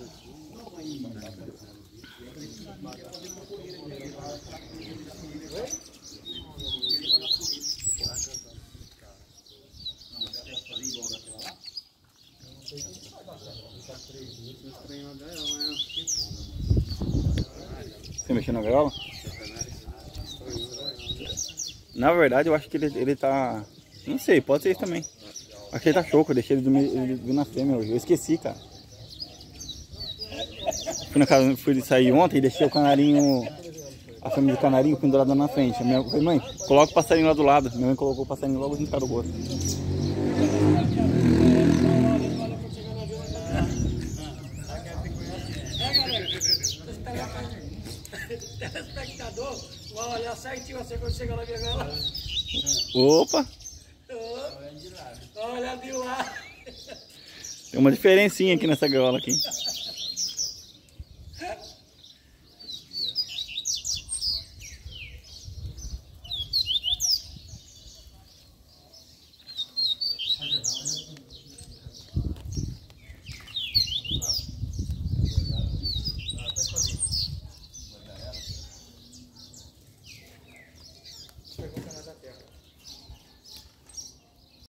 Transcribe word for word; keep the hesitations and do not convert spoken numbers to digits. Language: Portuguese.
Você mexeu na gaiola? Na verdade, eu acho que ele, ele tá... Não sei, pode ser isso também. Acho que ele tá choco, eu deixei ele dormir, ele dormir na fêmea hoje. Eu esqueci, cara. Fui na casa, fui sair ontem e deixei o canarinho, a fêmea do canarinho pendurada na frente. A minha, falei, mãe, coloca o passarinho lá do lado. Minha mãe colocou o passarinho logo junto do gosto. Telespectador, vai olhar certinho você quando chegar na minha gaiola. Opa! Olha de lá. Tem uma diferencinha aqui nessa gaiola aqui.